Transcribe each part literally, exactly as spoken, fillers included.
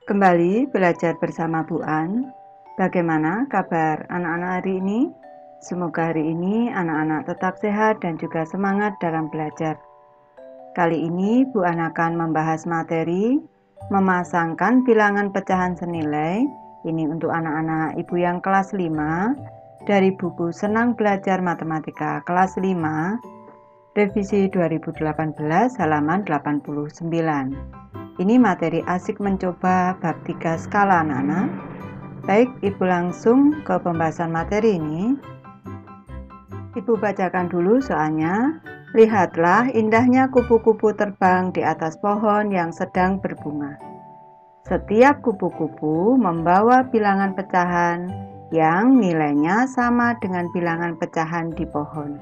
Kembali belajar bersama Bu An. Bagaimana kabar anak-anak hari ini? Semoga hari ini anak-anak tetap sehat dan juga semangat dalam belajar. Kali ini Bu An akan membahas materi memasangkan bilangan pecahan senilai. Ini untuk anak-anak ibu yang kelas lima dari buku Senang Belajar Matematika kelas lima, revisi dua ribu delapan belas halaman delapan puluh sembilan. Ini materi asik mencoba bab tiga skala anak-anak. Baik, Ibu langsung ke pembahasan materi ini. Ibu bacakan dulu soalnya. Lihatlah indahnya kupu-kupu terbang di atas pohon yang sedang berbunga. Setiap kupu-kupu membawa bilangan pecahan yang nilainya sama dengan bilangan pecahan di pohon.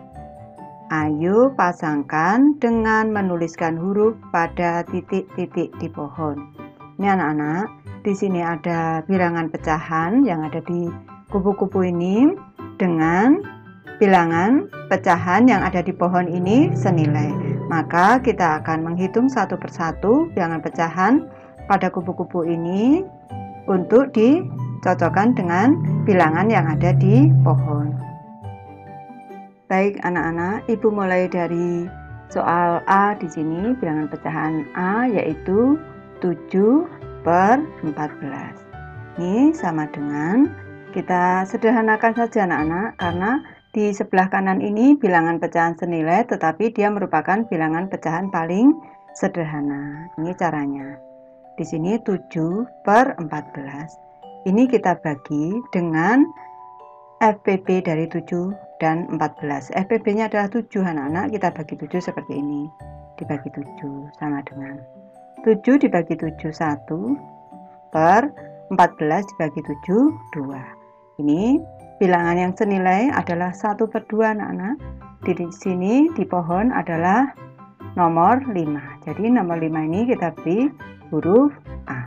Ayo pasangkan dengan menuliskan huruf pada titik-titik di pohon. Ini anak-anak, di sini ada bilangan pecahan yang ada di kupu-kupu ini dengan bilangan pecahan yang ada di pohon ini senilai. Maka kita akan menghitung satu persatu bilangan pecahan pada kupu-kupu ini untuk dicocokkan dengan bilangan yang ada di pohon. Baik anak-anak, Ibu mulai dari soal A di sini, bilangan pecahan A yaitu tujuh per empat belas. Ini sama dengan, kita sederhanakan saja anak-anak, karena di sebelah kanan ini bilangan pecahan senilai, tetapi dia merupakan bilangan pecahan paling sederhana. Ini caranya. Di sini tujuh per empat belas. Ini kita bagi dengan F P B dari tujuh dan empat belas. F P B-nya adalah tujuh anak-anak, kita bagi tujuh seperti ini. Dibagi tujuh sama dengan tujuh dibagi tujuh, satu per empat belas dibagi tujuh, dua. Ini bilangan yang senilai adalah satu per dua anak-anak. Di sini di pohon adalah nomor lima. Jadi nomor lima ini kita beri huruf A.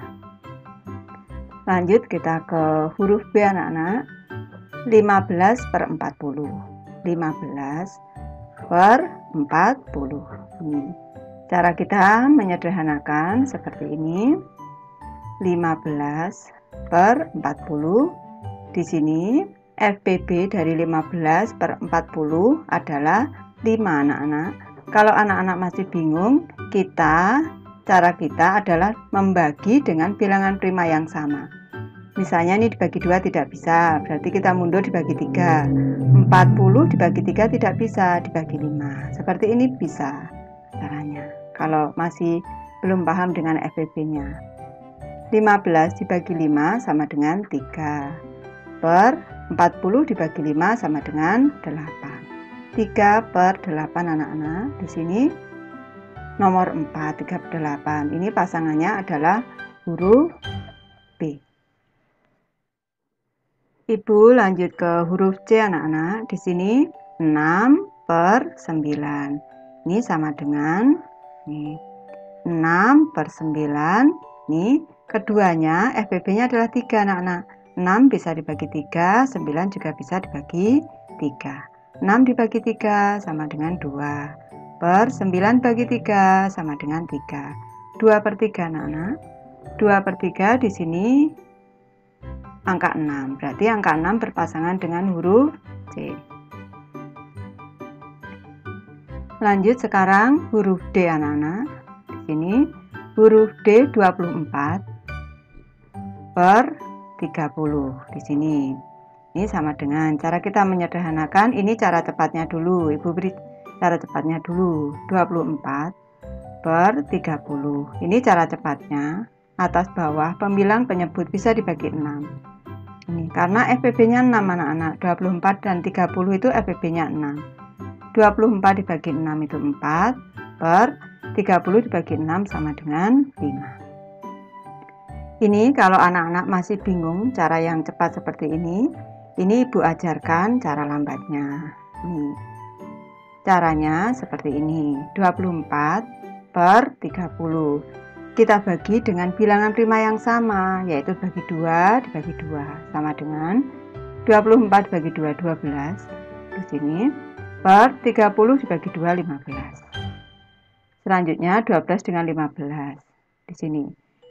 Lanjut kita ke huruf B anak-anak. lima belas per empat puluh. lima belas per empat puluh. Ini cara kita menyederhanakan seperti ini. lima belas per empat puluh. Di sini F P B dari lima belas per empat puluh adalah lima anak-anak. Kalau anak-anak masih bingung, kita cara kita adalah membagi dengan bilangan prima yang sama. Misalnya ini dibagi dua tidak bisa, berarti kita mundur dibagi tiga. empat puluh dibagi tiga tidak bisa, dibagi lima. Seperti ini bisa caranya. Kalau masih belum paham dengan F P B-nya. lima belas dibagi lima sama dengan tiga. Per empat puluh dibagi lima sama dengan delapan. tiga per delapan anak-anak. Di sini nomor empat, tiga per delapan. Ini pasangannya adalah huruf B. Ibu lanjut ke huruf C anak-anak. Di sini enam per sembilan. Ini sama dengan ini, enam per sembilan. Ini keduanya F P B-nya adalah tiga anak-anak. enam bisa dibagi tiga, sembilan juga bisa dibagi tiga. enam dibagi tiga sama dengan dua. Per sembilan bagi tiga sama dengan tiga. dua per tiga anak-anak. dua per tiga di sini angka enam, berarti angka enam berpasangan dengan huruf C. Lanjut sekarang huruf D anak-anak. Di sini huruf D dua puluh empat per tiga puluh. Di sini ini sama dengan cara kita menyederhanakan. Ini cara cepatnya dulu. Ibu beri cara cepatnya dulu. dua puluh empat per tiga puluh. Ini cara cepatnya. Atas bawah pembilang penyebut bisa dibagi enam. Ini karena F P B-nya enam anak-anak. dua puluh empat dan tiga puluh itu F P B-nya enam. dua puluh empat dibagi enam itu empat. Per tiga puluh dibagi enam sama dengan lima. Ini kalau anak-anak masih bingung cara yang cepat seperti ini, ini Ibu ajarkan cara lambatnya. Ini caranya seperti ini. dua puluh empat per tiga puluh. Kita bagi dengan bilangan prima yang sama, yaitu bagi dua dibagi dua, sama dengan dua puluh empat bagi dua, dua belas. Di sini per tiga puluh dibagi dua, lima belas. Selanjutnya dua belas dengan lima belas. Di sini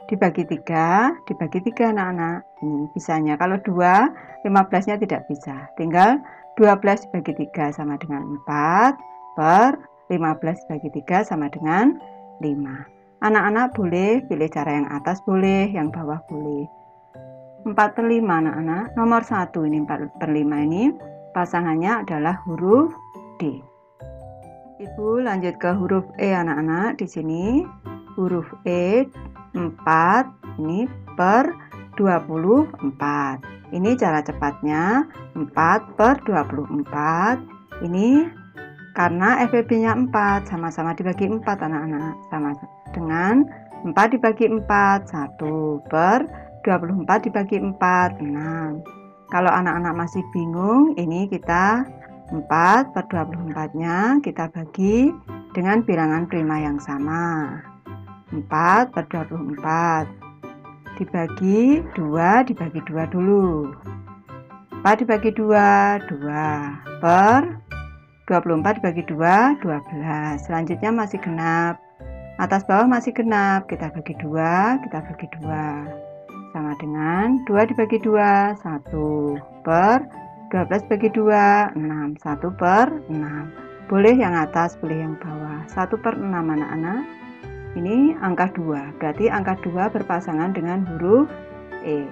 dibagi tiga, dibagi tiga anak-anak. Ini bisanya. Kalau dua, lima belasnya tidak bisa. Tinggal dua belas dibagi tiga sama dengan empat, per lima belas dibagi tiga sama dengan lima. Anak-anak boleh pilih cara yang atas boleh, yang bawah boleh. empat per lima anak-anak. Nomor satu ini empat per lima ini pasangannya adalah huruf D. Ibu lanjut ke huruf E anak-anak. Di sini huruf E empat ini per dua puluh empat. Ini cara cepatnya empat per dua puluh empat. Ini karena F B B-nya empat, sama-sama dibagi empat anak-anak. Sama dengan empat dibagi empat, satu per dua puluh empat dibagi empat, enam. Kalau anak-anak masih bingung, ini kita empat per dua puluh empat-nya kita bagi dengan bilangan prima yang sama. empat per dua puluh empat dibagi dua, dibagi dua dulu. empat dibagi dua, dua per dua puluh empat dibagi dua, dua belas. Selanjutnya masih genap. Atas bawah masih genap. Kita bagi dua, kita bagi dua. Sama dengan dua dibagi dua, satu per dua belas bagi dua, enam. satu per enam. Boleh yang atas, boleh yang bawah. satu per enam anak-anak. Ini angka dua. Berarti angka dua berpasangan dengan huruf E.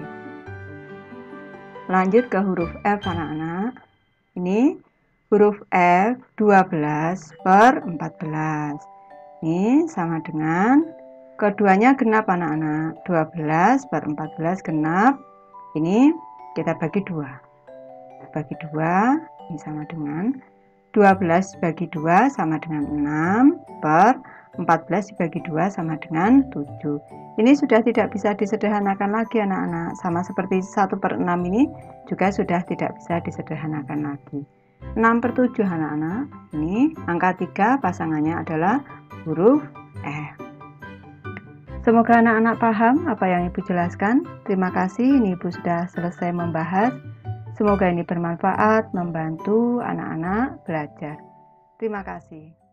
Lanjut ke huruf F anak-anak. Ini huruf F dua belas per empat belas. Ini sama dengan keduanya genap anak-anak. dua belas per empat belas genap. Ini kita bagi dua. Bagi dua, ini sama dengan dua belas bagi dua sama dengan enam per empat belas dibagi dua sama dengan tujuh. Ini sudah tidak bisa disederhanakan lagi anak-anak. Sama seperti satu per enam ini juga sudah tidak bisa disederhanakan lagi. enam per tujuh anak-anak. Ini angka tiga pasangannya adalah huruf F. Semoga anak-anak paham apa yang Ibu jelaskan. Terima kasih, ini Ibu sudah selesai membahas. Semoga ini bermanfaat, membantu anak-anak belajar. Terima kasih.